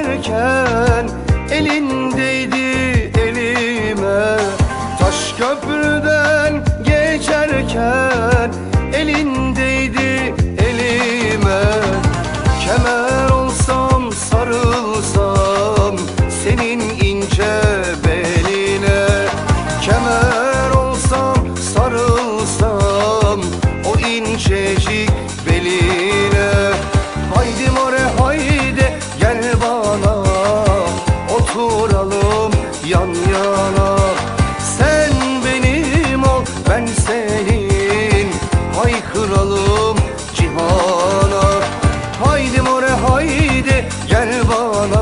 geçerken elindeydi elime. Taş köprüden geçerken elindeydi elime. Kemer olsam sarılsam senin ince beline. Kemer olsam sarılsam o incecik beline. Haydi more haydi gel bana, oturalım yan yana. Sen benim ol ben senin, haykıralım cihana. Haydi more haydi gel bana,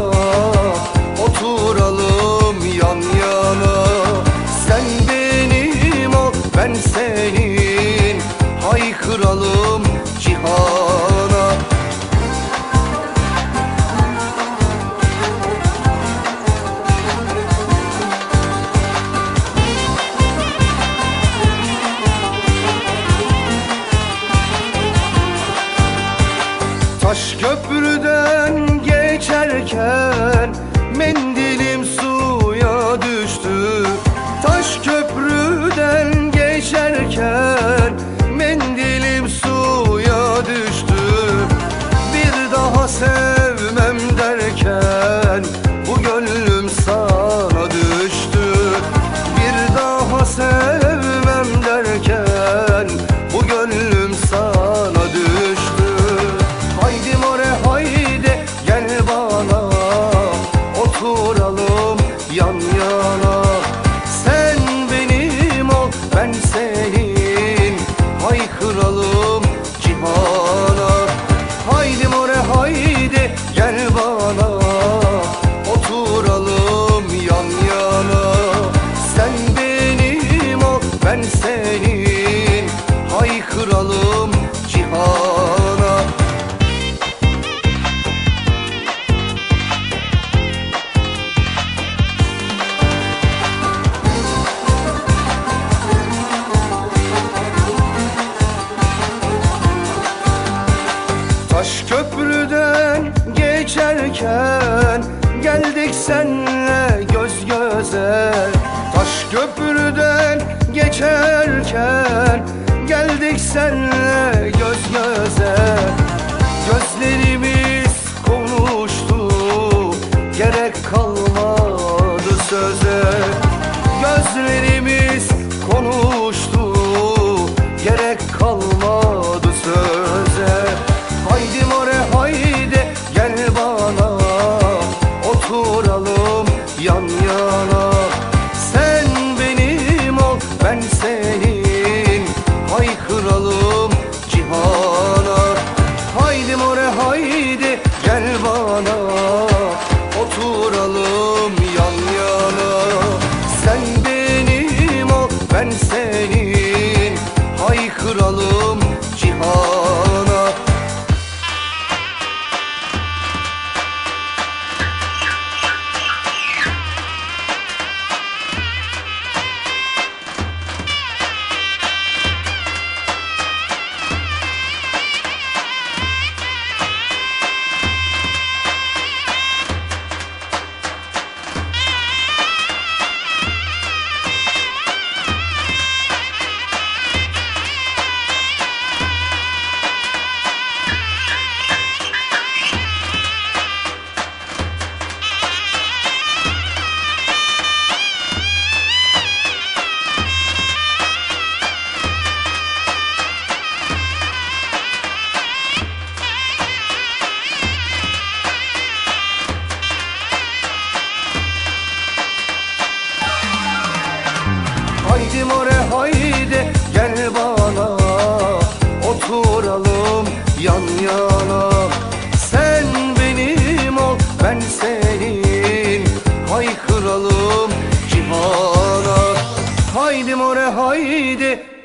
oturalım yan yana. Sen benim ol ben senin, haykıralım cihana. Taş köprüden geçerken mendilim suya düştü. Taş köprüden geçerken mendilim suya düştü. Bir daha sevmem derken bu gönlüm sana düştü. Bir daha sevmem derken bu gönlüm sana düştü. Haydi more haydi gel bana, oturalım yan yana. Sen benim ol ben senin, haykıralım cihana. Haydi more haydi gel bana, oturalım yan yana. Sen benim ol ben senin, haykıralım cihana. Taş köprüden geçerken geldik senle göz göze. Taş köprüden geçerken geldik senle göz göze. Gözlerimiz konuştu, gerek kalmadı söze. Gözlerimiz konuştu, gerek kalmadı söze. Haydi more haydi gel bana, oturalım yan yana. Sen benim ol ben senin, haykıralım cihana. Haydi more haydi gel bana, oturalım yan yana. Sen benim ol ben senin, haykıralım cihana. Haydi more haydi gel bana, oturalım yan yana. Sen benim ol ben senin, haykıralım cihana. Haydi more haydi